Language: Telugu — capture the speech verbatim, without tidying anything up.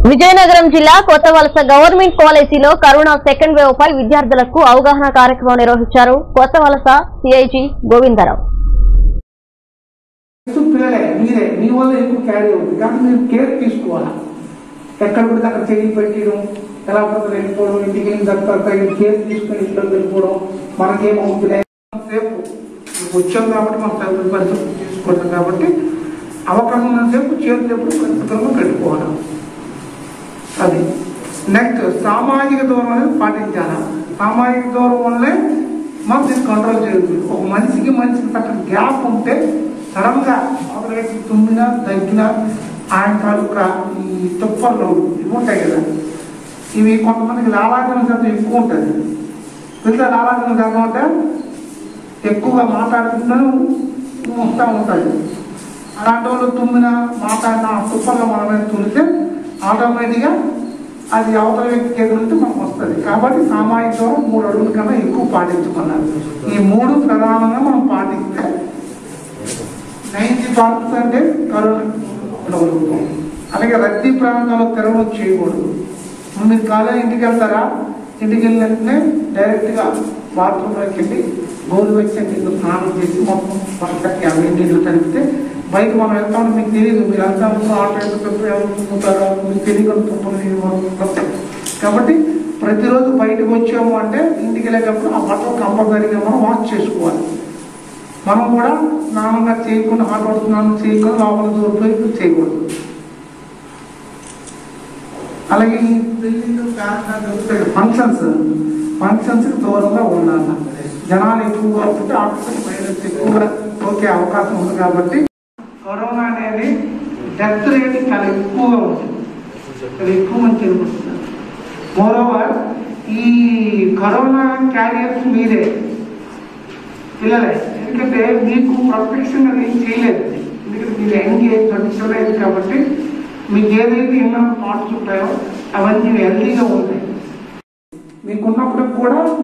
విజయనగరం జిల్లా కొత్తవలస గవర్నమెంట్ కాలేజీలో కరోనా సెకండ్ వేవ్ పై విద్యార్థులకు అవగాహన కార్యక్రమం నిర్వహించారు కొత్తవలస సిఐజీ గోవిందరావు. మీరే మీ వల్ల ఎక్కువ క్యారీ అవుతుంది కాబట్టి మీరు కేర్ తీసుకోవాలి. ఎక్కడ పడితే అక్కడ చేయి పెట్టడం, ఎలా పడితే వెళ్ళిపోవడం, ఇంటికి వెళ్ళిన తర్వాత కేర్ తీసుకుని ఇంట్లో వెళ్ళిపోవడం మనకేమవుతుంది. సేపు వచ్చాం కాబట్టి మనం తగిన పరిస్థితులు తీసుకుంటాం కాబట్టి అవకాశం ఉన్నసేపు చేతులు ఎప్పుడు పరిస్థితుల్లో పెట్టుకోవాలి. అది నెక్స్ట్ సామాజిక దూరం అనేది పాటించాలి. సామాజిక దూరం వల్లే మనం దీన్ని కంట్రోల్ చేయగలుగుతుంది. ఒక మనిషికి మనిషికి తగ్గ గ్యాప్ ఉంటే సడన్ గా అవతలకి తుమ్మినా దగ్గినా ఆయన తాలూకా ఈ తుప్పర్లు ఇవి ఉంటాయి కదా, ఇవి కొంతమందికి లాలాజలం శాతం ఎక్కువ ఉంటుంది. పిల్లలు లాలాజలం శాతం అంటే ఎక్కువగా మాట్లాడుకుంటూ వస్తూ ఉంటాయి. అలాంటి వాళ్ళు తుమ్మిన మాట్లాడిన తుప్పర్లో మన మీద తులితే ఆటోమేటిక్గా అది అవతల వ్యక్తికి ఎదురుంటే మనకు వస్తుంది. కాబట్టి సామాజిక దూరం మూడు అడుగుల కన్నా ఎక్కువ పాటించుకున్నారు. ఈ మూడు ప్రధానంగా మనం పాటిస్తే నైన్టీ పర్సెంట్ కరోనా ఉండగలుగుతాం. అలాగే రద్దీ ప్రాంతాల్లో తిరగడం చేయకూడదు. మీరు కాలేజ్ ఇంటికి వెళ్తారా, ఇంటికి వెళ్ళిన వెంటనే డైరెక్ట్గా బాత్రూంలోకి వెళ్ళి గోరు వచ్చే నీళ్ళు స్నానం చేసి మొత్తం పక్కకి అవి నీళ్ళు తడిపితే బయట మనం వెళ్తామని మీకు తెలియదు. మీరు వెళ్తాము ఆటో ఎందుకు ఎవరు తుమ్ముతారో మీకు తెలియదు తుమ్ములు. కాబట్టి ప్రతిరోజు బయటకు వచ్చాము అంటే ఇంటికి వెళ్ళేటప్పుడు ఆ బట్టలు కంపల్సరీగా మనం వాష్ చేసుకోవాలి. మనం కూడా స్నానంగా చేయకుండా హాట్ వాటర్ స్నానం చేయకుండా లోపల దూరిపోయి చేయకూడదు. అలాగే ఈ పెళ్ళిళ్ళు ఫంక్షన్స్ ఫంక్షన్స్కి దూరంగా ఉండాలి. జనాలు ఎక్కువగా ఉంటే ఆక్సిజన్ వైరస్ ఎక్కువగా సోకే అవకాశం ఉంది. కాబట్టి కరోనా అనేది డెత్ రేట్ చాలా ఎక్కువగా ఉంటుంది. చాలా ఎక్కువ మంది చనిపోతున్నారు. మోరోవర్ ఈ కరోనా క్యారియర్స్ మీరే పిల్లలే. ఎందుకంటే మీకు ప్రొటెక్షన్ అది ఏం చేయలేదు. ఎందుకంటే మీరు యంగ్ ఏజ్ ట్వంటీ కాబట్టి మీకు ఏదైతే ఎన్నో పార్ట్స్ ఉంటాయో అవన్నీ హెల్దీగా ఉంటాయి. మీకున్నప్పుడు కూడా